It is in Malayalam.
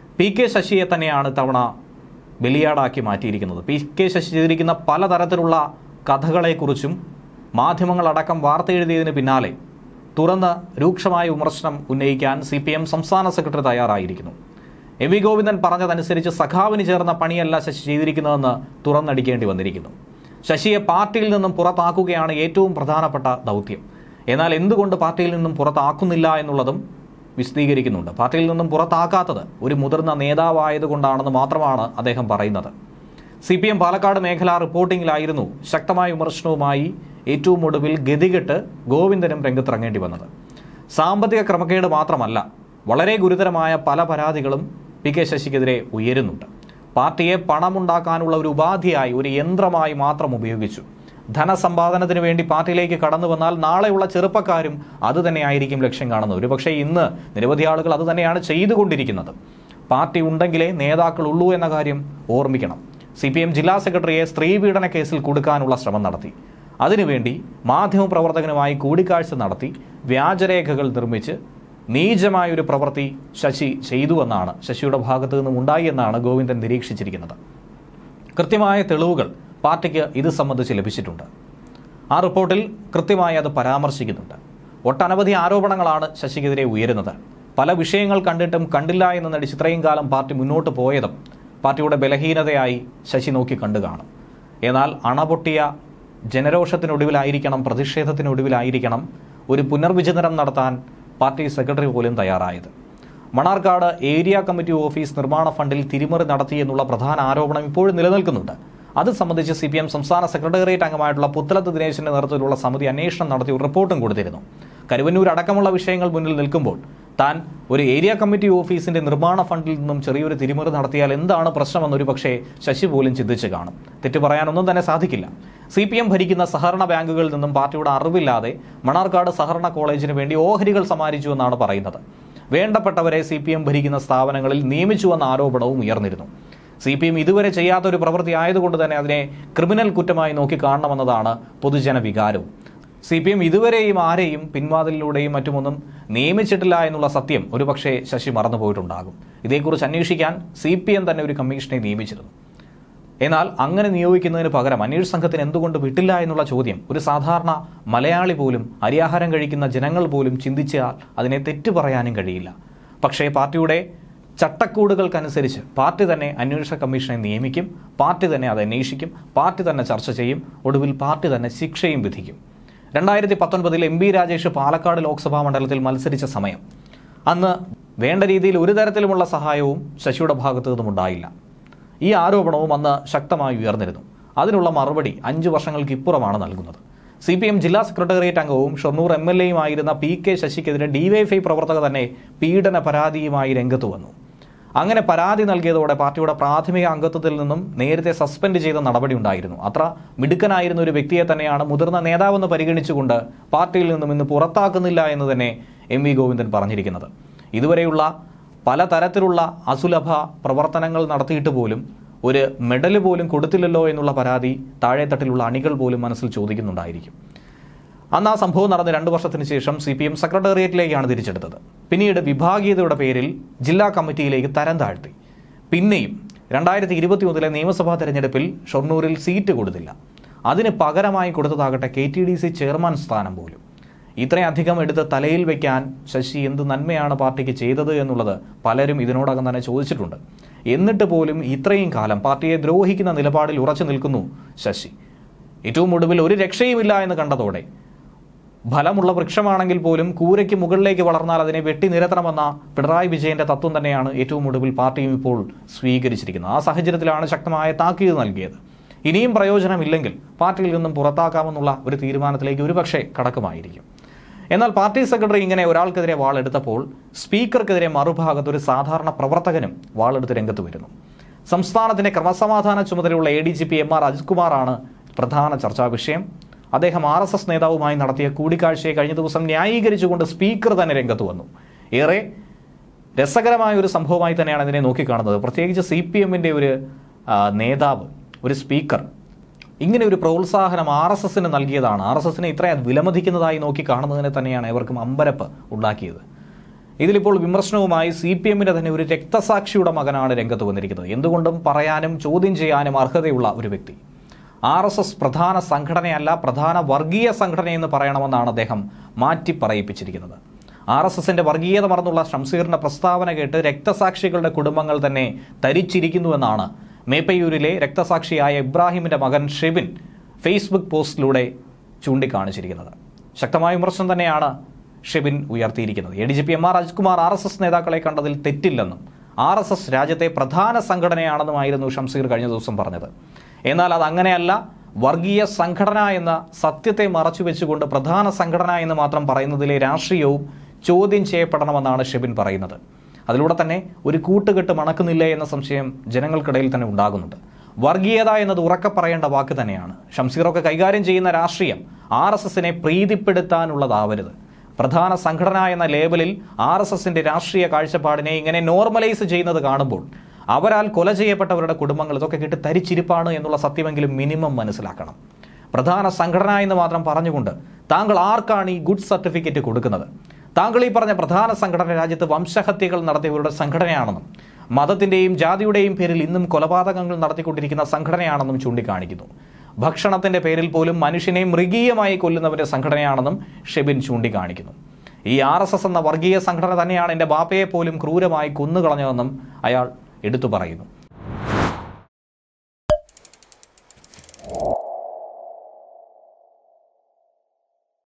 PK ശശിയെ തന്നെയാണ് തവണ ബലിയാടാക്കി മാറ്റിയിരിക്കുന്നത്. PK ശശി ചെയ്തിരിക്കുന്ന പലതരത്തിലുള്ള കഥകളെക്കുറിച്ചും മാധ്യമങ്ങളടക്കം വാർത്ത എഴുതിയതിന് പിന്നാലെ തുറന്ന് രൂക്ഷമായ വിമർശനം ഉന്നയിക്കാൻ CPM സംസ്ഥാന സെക്രട്ടറി തയ്യാറായിരിക്കുന്നു. MV ഗോവിന്ദൻ പറഞ്ഞതനുസരിച്ച് സഖാവിന് ചേർന്ന പണിയല്ല ശശി ചെയ്തിരിക്കുന്നതെന്ന് തുറന്നടിക്കേണ്ടി വന്നിരിക്കുന്നു. ശശിയെ പാർട്ടിയിൽ നിന്നും പുറത്താക്കുകയാണ് ഏറ്റവും പ്രധാനപ്പെട്ട ദൗത്യം. എന്നാൽ എന്തുകൊണ്ട് പാർട്ടിയിൽ നിന്നും പുറത്താക്കുന്നില്ല എന്നുള്ളതും വിശദീകരിക്കുന്നുണ്ട്. പാർട്ടിയിൽ നിന്നും പുറത്താക്കാത്തത് ഒരു മുതിർന്ന നേതാവായതുകൊണ്ടാണെന്ന് മാത്രമാണ് അദ്ദേഹം പറയുന്നത്. CPM പാലക്കാട് മേഖലാ റിപ്പോർട്ടിംഗിലായിരുന്നു ശക്തമായ വിമർശനവുമായി ഏറ്റവും ഒടുവിൽ ഗതികെട്ട് ഗോവിന്ദനും രംഗത്തിറങ്ങേണ്ടി വന്നത്. സാമ്പത്തിക ക്രമക്കേട് മാത്രമല്ല, വളരെ ഗുരുതരമായ പല പരാതികളും PK ശശിക്കെതിരെ ഉയരുന്നുണ്ട്. പാർട്ടിയെ പണമുണ്ടാക്കാനുള്ള ഒരു ഉപാധിയായി, ഒരു യന്ത്രമായി മാത്രം ഉപയോഗിച്ചു. ധനസമ്പാദനത്തിന് വേണ്ടി പാർട്ടിയിലേക്ക് കടന്നു വന്നാൽ നാളെയുള്ള ചെറുപ്പക്കാരും അതുതന്നെയായിരിക്കും ലക്ഷ്യം കാണുന്നത്. ഒരുപക്ഷെ ഇന്ന് നിരവധി ആളുകൾ അതുതന്നെയാണ് ചെയ്തുകൊണ്ടിരിക്കുന്നത്. പാർട്ടി ഉണ്ടെങ്കിലേ നേതാക്കളുള്ളൂ എന്ന കാര്യം ഓർമ്മിക്കണം. CPM ജില്ലാ സെക്രട്ടറിയെ സ്ത്രീപീഡന കേസിൽ കൊടുക്കാനുള്ള ശ്രമം നടത്തി. അതിനുവേണ്ടി മാധ്യമപ്രവർത്തകനുമായി കൂടിക്കാഴ്ച നടത്തി വ്യാജരേഖകൾ നിർമ്മിച്ച് നീചമായൊരു പ്രവൃത്തി ശശി ചെയ്തുവെന്നാണ്, ശശിയുടെ ഭാഗത്തു നിന്നും ഉണ്ടായി എന്നാണ് ഗോവിന്ദൻ നിരീക്ഷിച്ചിരിക്കുന്നത്. കൃത്യമായ തെളിവുകൾ പാർട്ടിക്ക് ഇത് സംബന്ധിച്ച് ലഭിച്ചിട്ടുണ്ട്. ആ റിപ്പോർട്ടിൽ കൃത്യമായി അത് പരാമർശിക്കുന്നുണ്ട്. ഒട്ടനവധി ആരോപണങ്ങളാണ് ശശിക്കെതിരെ ഉയരുന്നത്. പല വിഷയങ്ങൾ കണ്ടിട്ടും കണ്ടില്ല എന്ന് നടിച്ച് ഇത്രയും കാലം പാർട്ടി മുന്നോട്ട് പോയതും പാർട്ടിയുടെ ബലഹീനതയായി ശശി നോക്കി കണ്ടു കാണും. എന്നാൽ അണപൊട്ടിയ ജനരോഷത്തിനൊടുവിലായിരിക്കണം, പ്രതിഷേധത്തിനൊടുവിലായിരിക്കണം ഒരു പുനർവിചിന്തനം നടത്താൻ പാർട്ടി സെക്രട്ടറി പോലും തയ്യാറായത്. മണ്ണാർക്കാട് ഏരിയ കമ്മിറ്റി ഓഫീസ് നിർമ്മാണ ഫണ്ടിൽ തിരിമറി നടത്തിയെന്നുള്ള പ്രധാന ആരോപണം ഇപ്പോഴും നിലനിൽക്കുന്നുണ്ട്. അത് സംബന്ധിച്ച് CPM സംസ്ഥാന സെക്രട്ടേറിയറ്റ് അംഗമായിട്ടുള്ള പുത്തലത്ത് ദിനേശിന്റെ നേതൃത്വത്തിലുള്ള സമിതി അന്വേഷണം നടത്തി ഒരു റിപ്പോർട്ടും കൊടുത്തിരുന്നു. കരുവന്നൂർ അടക്കമുള്ള വിഷയങ്ങൾ മുന്നിൽ നിൽക്കുമ്പോൾ താൻ ഒരു ഏരിയ കമ്മിറ്റി ഓഫീസിന്റെ നിർമ്മാണ ഫണ്ടിൽ നിന്നും ചെറിയൊരു തിരിമറി നടത്തിയാൽ എന്താണ് പ്രശ്നമെന്നൊരു പക്ഷേ ശശി പോലും ചിന്തിച്ച് കാണും. തെറ്റു പറയാനൊന്നും തന്നെ സാധിക്കില്ല. CPM ഭരിക്കുന്ന സഹകരണ ബാങ്കുകളിൽ നിന്നും പാർട്ടിയുടെ അറിവില്ലാതെ മണ്ണാർക്കാട് സഹകരണ കോളേജിന് വേണ്ടി ഓഹരികൾ സമാഹരിച്ചു എന്നാണ് പറയുന്നത്. വേണ്ടപ്പെട്ടവരെ CPM ഭരിക്കുന്ന സ്ഥാപനങ്ങളിൽ നിയമിച്ചുവെന്ന ആരോപണവും ഉയർന്നിരുന്നു. CPM ഇതുവരെ ചെയ്യാത്തൊരു പ്രവൃത്തി ആയതുകൊണ്ട് തന്നെ അതിനെ ക്രിമിനൽ കുറ്റമായി നോക്കി കാണണമെന്നതാണ് പൊതുജന വികാരവും. CPM ഇതുവരെയും ആരെയും പിൻവാതിലിലൂടെയും മറ്റുമൊന്നും നിയമിച്ചിട്ടില്ല എന്നുള്ള സത്യം ഒരുപക്ഷെ ശശി മറന്നുപോയിട്ടുണ്ടാകും. ഇതേക്കുറിച്ച് അന്വേഷിക്കാൻ CPM തന്നെ ഒരു കമ്മീഷനെ നിയമിച്ചിരുന്നു. എന്നാൽ അങ്ങനെ നിയോഗിക്കുന്നതിന് പകരം അന്വേഷണ സംഘത്തിന് എന്തുകൊണ്ട് വിട്ടില്ല എന്നുള്ള ചോദ്യം ഒരു സാധാരണ മലയാളി പോലും, അരിയാഹാരം കഴിക്കുന്ന ജനങ്ങൾ പോലും ചിന്തിച്ചാൽ അതിനെ തെറ്റു പറയാനും കഴിയില്ല. പക്ഷേ പാർട്ടിയുടെ ചട്ടക്കൂടുകൾക്കനുസരിച്ച് പാർട്ടി തന്നെ അന്വേഷണ കമ്മീഷനെ നിയമിക്കും, പാർട്ടി തന്നെ അത് അന്വേഷിക്കും, പാർട്ടി തന്നെ ചർച്ച ചെയ്യും, ഒടുവിൽ പാർട്ടി തന്നെ ശിക്ഷയും വിധിക്കും. 2019 MB രാജേഷ് പാലക്കാട് ലോക്സഭാ മണ്ഡലത്തിൽ മത്സരിച്ച സമയം അന്ന് വേണ്ട രീതിയിൽ ഒരു തരത്തിലുമുള്ള സഹായവും ശശിയുടെ ഭാഗത്തു നിന്നും ഉണ്ടായില്ല. ഈ ആരോപണവും അന്ന് ശക്തമായി ഉയർന്നിരുന്നു. അതിനുള്ള മറുപടി 5 വർഷങ്ങൾക്ക് ഇപ്പുറമാണ് നൽകുന്നത്. CPM ജില്ലാ സെക്രട്ടേറിയറ്റ് അംഗവും ഷൊർണൂർ MLAയുമായിരുന്ന PK ശശിക്കെതിരെ DYFI പ്രവർത്തകർ തന്നെ പീഡന പരാതിയുമായി രംഗത്ത് വന്നു. അങ്ങനെ പരാതി നൽകിയതോടെ പാർട്ടിയുടെ പ്രാഥമിക അംഗത്വത്തിൽ നിന്നും നേരത്തെ സസ്പെൻഡ് ചെയ്ത നടപടി ഉണ്ടായിരുന്നു. അത്ര മിടുക്കനായിരുന്ന ഒരു വ്യക്തിയെ തന്നെയാണ് മുതിർന്ന നേതാവെന്ന് പരിഗണിച്ചുകൊണ്ട് പാർട്ടിയിൽ നിന്നും ഇന്ന് പുറത്താക്കുന്നില്ല എന്ന് തന്നെ MV ഗോവിന്ദൻ പറഞ്ഞിരിക്കുന്നത്. ഇതുവരെയുള്ള പലതരത്തിലുള്ള അസുലഭ പ്രവർത്തനങ്ങൾ നടത്തിയിട്ട് പോലും ഒരു മെഡൽ പോലും കൊടുത്തില്ലല്ലോ എന്നുള്ള പരാതി താഴെത്തട്ടിലുള്ള അണികൾ പോലും മനസ്സിൽ ചോദിക്കുന്നുണ്ടായിരിക്കും. അന്ന് ആ സംഭവം നടന്ന് 2 വർഷത്തിന് ശേഷം CPM സെക്രട്ടേറിയറ്റിലേക്കാണ് തിരിച്ചെടുത്തത്. പിന്നീട് വിഭാഗീയതയുടെ പേരിൽ ജില്ലാ കമ്മിറ്റിയിലേക്ക് തരം താഴ്ത്തി. പിന്നെയും 2021 നിയമസഭാ തെരഞ്ഞെടുപ്പിൽ ഷൊർണൂരിൽ സീറ്റ് കൊടുത്തില്ല. അതിന് പകരമായി കൊടുത്തതാകട്ടെ KTDC ചെയർമാൻ സ്ഥാനം പോലും. ഇത്രയധികം എടുത്ത് തലയിൽ വയ്ക്കാൻ ശശി എന്ത് നന്മയാണ് പാർട്ടിക്ക് ചെയ്തത് എന്നുള്ളത് പലരും ഇതിനോടകം തന്നെ ചോദിച്ചിട്ടുണ്ട്. എന്നിട്ട് പോലും ഇത്രയും കാലം പാർട്ടിയെ ദ്രോഹിക്കുന്ന നിലപാടിൽ ഉറച്ചു നിൽക്കുന്നു ശശി. ഏറ്റവും ഒടുവിൽ ഒരു രക്ഷയുമില്ല എന്ന് കണ്ടതോടെ ഫലമുള്ള വൃക്ഷമാണെങ്കിൽ പോലും കൂരയ്ക്ക് മുകളിലേക്ക് വളർന്നാൽ അതിനെ വെട്ടി നിരത്തണമെന്ന പിണറായി വിജയന്റെ തത്വം തന്നെയാണ് ഏറ്റവും ഒടുവിൽ പാർട്ടിയും ഇപ്പോൾ സ്വീകരിച്ചിരിക്കുന്നത്. ആ സാഹചര്യത്തിലാണ് ശക്തമായ താക്കീത് നൽകിയത്. ഇനിയും പ്രയോജനമില്ലെങ്കിൽ പാർട്ടിയിൽ നിന്നും പുറത്താക്കാമെന്നുള്ള ഒരു തീരുമാനത്തിലേക്ക് ഒരുപക്ഷെ കടക്കുമായിരിക്കും. എന്നാൽ പാർട്ടി സെക്രട്ടറി ഇങ്ങനെ ഒരാൾക്കെതിരെ വാളെടുത്തപ്പോൾ സ്പീക്കർക്കെതിരെ മറുഭാഗത്ത് ഒരു സാധാരണ പ്രവർത്തകനും വാളെടുത്ത് രംഗത്ത് വരുന്നു. സംസ്ഥാനത്തിന്റെ ക്രമസമാധാന ചുമതലയുള്ള ADGP MR അജിത് കുമാറാണ് പ്രധാന ചർച്ചാ വിഷയം. അദ്ദേഹം RSS നേതാവുമായി നടത്തിയ കൂടിക്കാഴ്ചയെ കഴിഞ്ഞ ദിവസം ന്യായീകരിച്ചുകൊണ്ട് സ്പീക്കർ തന്നെ രംഗത്ത് വന്നു. ഏറെ രസകരമായ ഒരു സംഭവമായി തന്നെയാണ് ഇതിനെ നോക്കിക്കാണുന്നത്. പ്രത്യേകിച്ച് CPMന്റെ ഒരു നേതാവ്, ഒരു സ്പീക്കർ ഇങ്ങനെ ഒരു പ്രോത്സാഹനം RSSന് നൽകിയതാണ്. RSSനെ ഇത്രയും വിലമതിക്കുന്നതായി നോക്കി കാണുന്നതിനെ തന്നെയാണ് ഇവർക്കും അമ്പരപ്പ് ഉണ്ടാക്കിയത്. ഇതിലിപ്പോൾ വിമർശനവുമായി CPM-ന്റെ തന്നെ ഒരു രക്തസാക്ഷിയുടെ മകനാണ് രംഗത്ത് വന്നിരിക്കുന്നത്. എന്തുകൊണ്ടും പറയാനും ചോദ്യം ചെയ്യാനും അർഹതയുള്ള ഒരു വ്യക്തി. RSS പ്രധാന സംഘടനയല്ല, പ്രധാന വർഗീയ സംഘടനയെന്ന് പറയണമെന്നാണ് അദ്ദേഹം മാറ്റി പറയിപ്പിച്ചിരിക്കുന്നത്. RSS-ന്റെ വർഗീയത മറന്നുള്ള ഷംസീറിന്റെ പ്രസ്താവന കേട്ട് രക്തസാക്ഷികളുടെ കുടുംബങ്ങൾ തന്നെ തരിച്ചിരിക്കുന്നുവെന്നാണ് മേപ്പയൂരിലെ രക്തസാക്ഷിയായ ഇബ്രാഹിമിന്റെ മകൻ ഷെബിൻ ഫേസ്ബുക്ക് പോസ്റ്റിലൂടെ ചൂണ്ടിക്കാണിച്ചിരിക്കുന്നത്. ശക്തമായ വിമർശനം തന്നെയാണ് Shebin ഉയർത്തിയിരിക്കുന്നത്. ADGP MR Ajithkumar RSS നേതാക്കളെ കണ്ടതിൽ തെറ്റില്ലെന്നും RSS രാജ്യത്തെ പ്രധാന സംഘടനയാണെന്നുമായിരുന്നു ഷംസീർ കഴിഞ്ഞ ദിവസം പറഞ്ഞത്. എന്നാൽ അതങ്ങനെയല്ല, വർഗീയ സംഘടന എന്ന സത്യത്തെ മറച്ചുവെച്ചുകൊണ്ട് പ്രധാന സംഘടന എന്ന് മാത്രം പറയുന്നതിലെ രാഷ്ട്രീയവും ചോദ്യം ചെയ്യപ്പെടണമെന്നാണ് ഷെബിൻ പറയുന്നത്. അതിലൂടെ തന്നെ ഒരു കൂട്ടുകെട്ട് മണക്കുന്നില്ലേ എന്ന സംശയം ജനങ്ങൾക്കിടയിൽ തന്നെ ഉണ്ടാകുന്നുണ്ട്. വർഗീയത എന്നത് ഉറക്കെ പറയേണ്ട വാക്ക് തന്നെയാണ്. ഷംസീറൊക്കെ കൈകാര്യം ചെയ്യുന്ന രാഷ്ട്രീയം RSS-നെ പ്രീതിപ്പെടുത്താനുള്ളതാവരുത്. പ്രധാന സംഘടന എന്ന ലേബലിൽ RSS-ന്റെ രാഷ്ട്രീയ കാഴ്ചപ്പാടിനെ ഇങ്ങനെ നോർമലൈസ് ചെയ്യുന്നത് കാണുമ്പോൾ അവരാൽ കൊല ചെയ്യപ്പെട്ടവരുടെ കുടുംബങ്ങൾ ഇതൊക്കെ കേട്ട് തരിച്ചിരിപ്പാണ് എന്നുള്ള സത്യമെങ്കിലും മിനിമം മനസ്സിലാക്കണം. പ്രധാന സംഘടന എന്ന് മാത്രം പറഞ്ഞുകൊണ്ട് താങ്കൾ ആർക്കാണ് ഈ ഗുഡ് സർട്ടിഫിക്കറ്റ് കൊടുക്കുന്നത്? താങ്കൾ ഈ പറഞ്ഞ പ്രധാന സംഘടന രാജ്യത്ത് വംശഹത്യകൾ നടത്തിയവരുടെ സംഘടനയാണെന്നും മതത്തിന്റെയും ജാതിയുടെയും പേരിൽ ഇന്നും കൊലപാതകങ്ങൾ നടത്തിക്കൊണ്ടിരിക്കുന്ന സംഘടനയാണെന്നും ചൂണ്ടിക്കാണിക്കുന്നു. ഭക്ഷണത്തിന്റെ പേരിൽ പോലും മനുഷ്യനെ മൃഗീയമായി കൊല്ലുന്നവരുടെ സംഘടനയാണെന്നും ഷെബിൻ ചൂണ്ടിക്കാണിക്കുന്നു. ഈ RSS എന്ന വർഗീയ സംഘടന തന്നെയാണ് എൻ്റെ ബാപ്പയെ പോലും ക്രൂരമായി കൊന്നുകളഞ്ഞതെന്നും അയാൾ എടുത്തു പറയുന്നു.